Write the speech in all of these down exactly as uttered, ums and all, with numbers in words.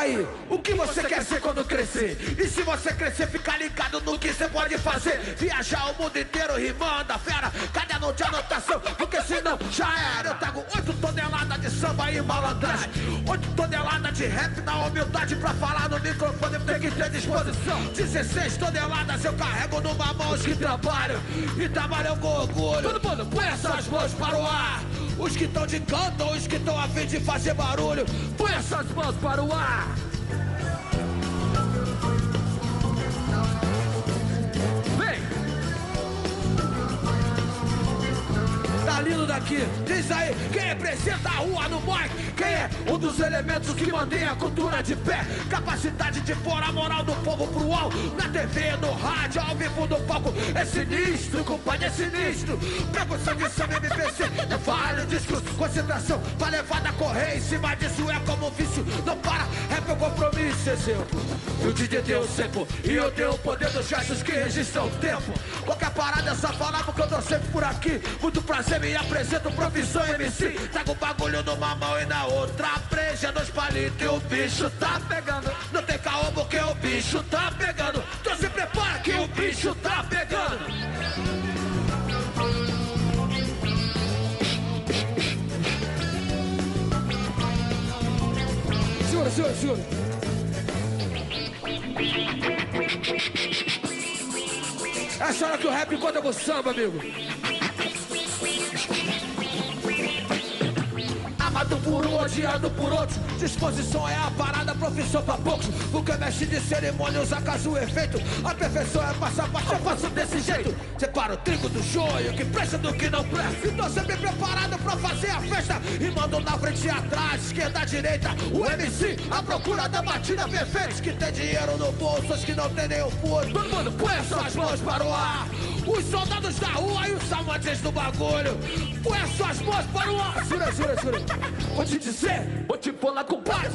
aí, o que você quer ser quando crescer? E se você crescer, fica ligado no que você pode fazer. Viajar o mundo inteiro rimando a fera, caderno de anotação, porque senão já era. Eu trago oito toneladas de samba e malandragem, oito toneladas de rap na humildade pra falar no microfone, tem que ter disposição. Dezesseis toneladas eu carrego numa mão os que trabalham, e trabalham com orgulho. Todo mundo põe essas mãos para o ar. Os que estão de canto, os que estão a fim de fazer barulho, põe essas mãos para o ar. Vem! Tá lindo daqui, diz aí, quem representa a rua no mic? Quem é um dos elementos que mantém a cultura de pé? Capacidade de pôr a moral do povo pro alto, na T V, no rádio, ao vivo do palco. É sinistro, compadre, é sinistro. Percussão de samba M P C, não vale o discurso, concentração pra levar a correr. Em cima disso é como um vício, não para, é meu compromisso, exemplo. E o D J tem o tempo, e eu tenho o poder dos gestos que registram o tempo. Qualquer parada é só falar porque eu tô sempre por aqui. Muito prazer, me apresento, profissão M C. Trago o bagulho numa mão e na outra breja, dois palitos e o bicho tá pegando. Não tem caô porque o bicho tá pegando. Então se prepara que o bicho tá pegando. Segura, segura, segura. Essa hora que o rap conta com o samba, amigo. Amado por um, odiado por outro. Disposição é a parada, profissão pra poucos. O que mexe de cerimônia usa caso o efeito. A perfeição é passo a passo, eu faço desse jeito. Separa o trigo do joio, que presta do que não presta. Então sempre preparado pra fazer a festa. E mando na frente e atrás, esquerda, direita. O M C, a procura da batida perfeita. Os que tem dinheiro no bolso, os que não tem nem o furo. Todo mundo põe suas mãos para o ar. Os soldados da rua e os amantes do bagulho, põe suas mãos para o ar. Segura, segura, segura. Vou te dizer, vou te pular com paz.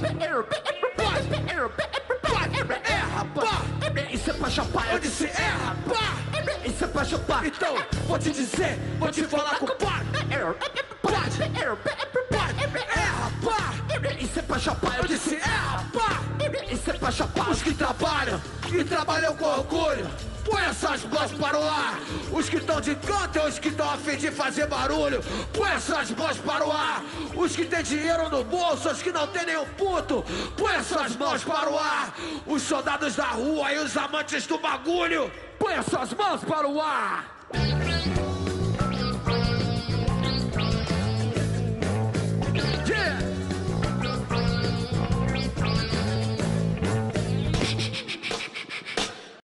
Erra, pá. Isso é pra chapar. Eu disse erra, pá. Isso é pra chapar. Então, vou te dizer, vou te falar com paz. Erra, pá. Isso é pra chapar. Eu disse erra, pá. Isso é pra chapar. Os que trabalham e trabalham com orgulho, põe essas mãos para o ar. Os que estão de canto e os que estão a fim de fazer barulho, põe essas mãos para o ar. Os que têm dinheiro no bolso, os que não tem nenhum puto, põe essas mãos para o ar. Os soldados da rua e os amantes do bagulho, põe essas mãos para o ar.